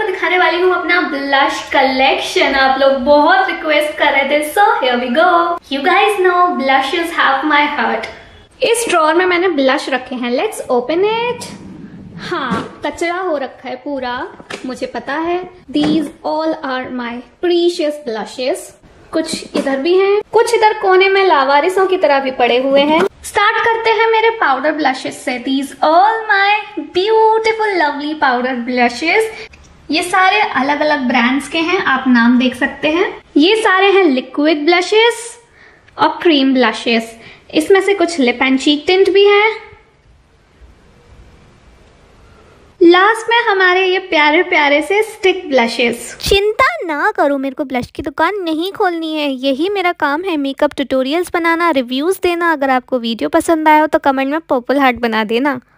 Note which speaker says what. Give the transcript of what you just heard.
Speaker 1: आपको दिखाने वाली हूँ अपना ब्लश कलेक्शन। आप लोग बहुत रिक्वेस्ट कर रहे थे, so here we go. You guys know blushes have my heart. इस ड्रॉअर में मैंने ब्लश रखे हैं, लेट्स ओपन इट। हाँ, कचरा हो रखा है पूरा, मुझे पता है। These all are my precious blushes. कुछ इधर भी हैं, कुछ इधर कोने में लावारिसों की तरह भी पड़े हुए हैं। स्टार्ट करते हैं मेरे पाउडर ब्लशेस से। These all my beautiful lovely powder blushes. ये सारे अलग अलग ब्रांड्स के हैं, आप नाम देख सकते हैं। ये सारे हैं लिक्विड ब्लशेस और क्रीम ब्लशेस। इसमें से कुछ लिप एंड चीक टिंट भी हैं। लास्ट में हमारे ये प्यारे प्यारे से स्टिक ब्लशेस।
Speaker 2: चिंता ना करो, मेरे को ब्लश की दुकान नहीं खोलनी है। यही मेरा काम है, मेकअप ट्यूटोरियल्स बनाना, रिव्यूज देना। अगर आपको वीडियो पसंद आया हो तो कमेंट में पर्पल हार्ट बना देना।